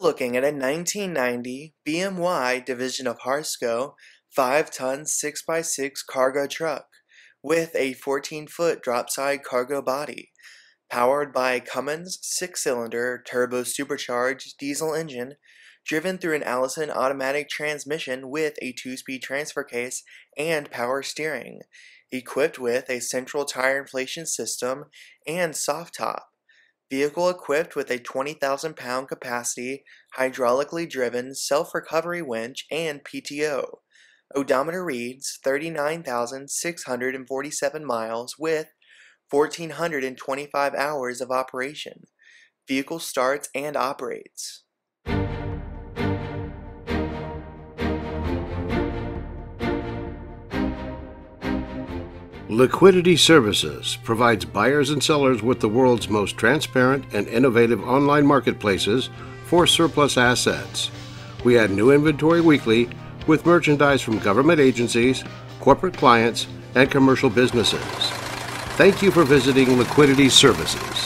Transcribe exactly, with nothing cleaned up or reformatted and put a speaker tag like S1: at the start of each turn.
S1: Looking at a nineteen ninety B M Y division of Harsco five ton six by six cargo truck with a fourteen foot dropside cargo body, powered by a Cummins six cylinder turbo supercharged diesel engine, driven through an Allison automatic transmission with a two speed transfer case and power steering, equipped with a central tire inflation system and soft top. Vehicle equipped with a twenty thousand pound capacity, hydraulically driven self-recovery winch and P T O. Odometer reads thirty-nine thousand six hundred forty-seven miles with one thousand four hundred twenty-five hours of operation. Vehicle starts and operates.
S2: Liquidity Services provides buyers and sellers with the world's most transparent and innovative online marketplaces for surplus assets. We add new inventory weekly with merchandise from government agencies, corporate clients, and commercial businesses. Thank you for visiting Liquidity Services.